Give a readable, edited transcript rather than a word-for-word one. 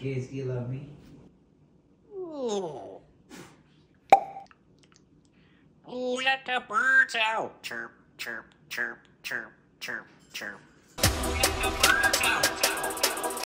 Kids, do you love me? Let the birds out. Chirp, chirp, chirp, chirp, chirp, chirp. Let the birds out.